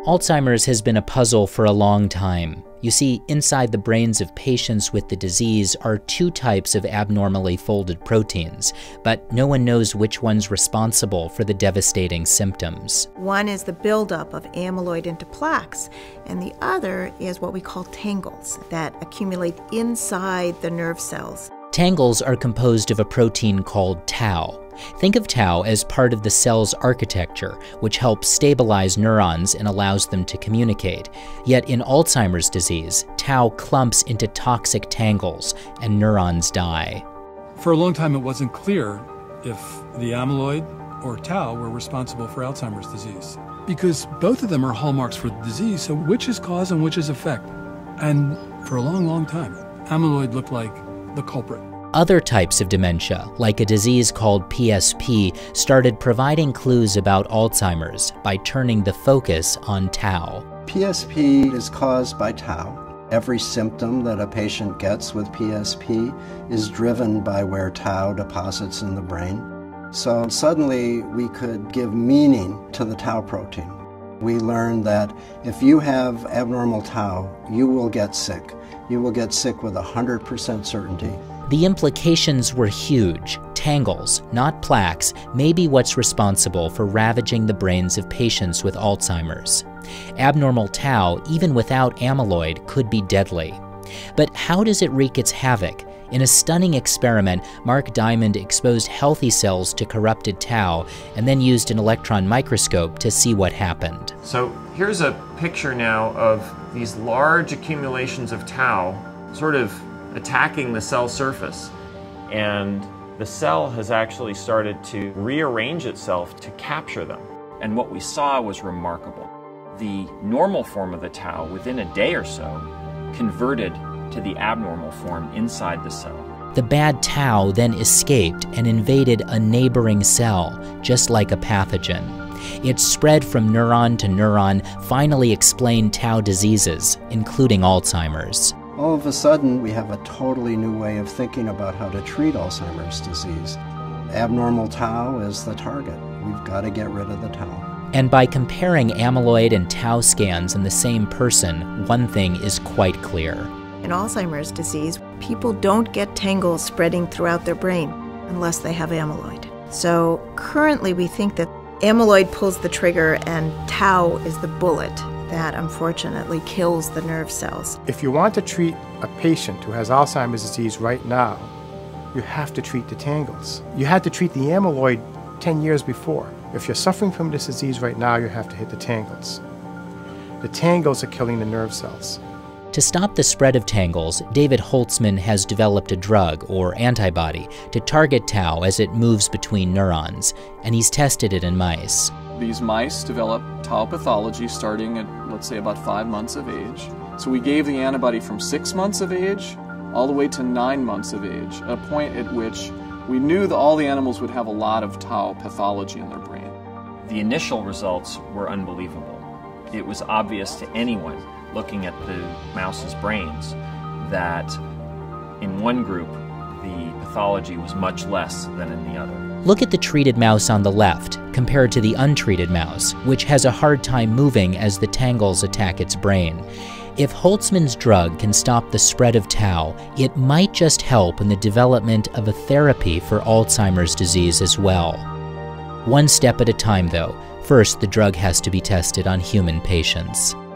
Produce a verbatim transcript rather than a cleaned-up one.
Alzheimer's has been a puzzle for a long time. You see, inside the brains of patients with the disease are two types of abnormally folded proteins, but no one knows which one's responsible for the devastating symptoms. One is the buildup of amyloid into plaques, and the other is what we call tangles that accumulate inside the nerve cells. Tangles are composed of a protein called tau. Think of tau as part of the cell's architecture, which helps stabilize neurons and allows them to communicate. Yet in Alzheimer's disease, tau clumps into toxic tangles and neurons die. For a long time, it wasn't clear if the amyloid or tau were responsible for Alzheimer's disease, because both of them are hallmarks for the disease, so which is cause and which is effect? And for a long, long time, amyloid looked like the culprit. Other types of dementia, like a disease called P S P, started providing clues about Alzheimer's by turning the focus on tau. P S P is caused by tau. Every symptom that a patient gets with P S P is driven by where tau deposits in the brain. So suddenly we could give meaning to the tau protein. We learned that if you have abnormal tau, you will get sick. You will get sick with one hundred percent certainty. The implications were huge. Tangles, not plaques, may be what's responsible for ravaging the brains of patients with Alzheimer's. Abnormal tau, even without amyloid, could be deadly. But how does it wreak its havoc? In a stunning experiment, Mark Diamond exposed healthy cells to corrupted tau and then used an electron microscope to see what happened. So here's a picture now of these large accumulations of tau sort of attacking the cell surface. And the cell has actually started to rearrange itself to capture them. And what we saw was remarkable. The normal form of the tau, within a day or so, converted to the abnormal form inside the cell. The bad tau then escaped and invaded a neighboring cell, just like a pathogen. Its spread from neuron to neuron finally explained tau diseases, including Alzheimer's. All of a sudden, we have a totally new way of thinking about how to treat Alzheimer's disease. Abnormal tau is the target. We've got to get rid of the tau. And by comparing amyloid and tau scans in the same person, one thing is quite clear. In Alzheimer's disease, people don't get tangles spreading throughout their brain unless they have amyloid. So currently we think that amyloid pulls the trigger and tau is the bullet that unfortunately kills the nerve cells. If you want to treat a patient who has Alzheimer's disease right now, you have to treat the tangles. You had to treat the amyloid ten years before. If you're suffering from this disease right now, you have to hit the tangles. The tangles are killing the nerve cells. To stop the spread of tangles, David Holtzman has developed a drug, or antibody, to target tau as it moves between neurons, and he's tested it in mice. These mice develop tau pathology starting at, let's say, about five months of age. So we gave the antibody from six months of age all the way to nine months of age, a point at which we knew that all the animals would have a lot of tau pathology in their brain. The initial results were unbelievable. It was obvious to anyone looking at the mouse's brains that in one group the pathology was much less than in the other. Look at the treated mouse on the left, compared to the untreated mouse, which has a hard time moving as the tangles attack its brain. If Holtzman's drug can stop the spread of tau, it might just help in the development of a therapy for Alzheimer's disease as well. One step at a time, though. First, the drug has to be tested on human patients.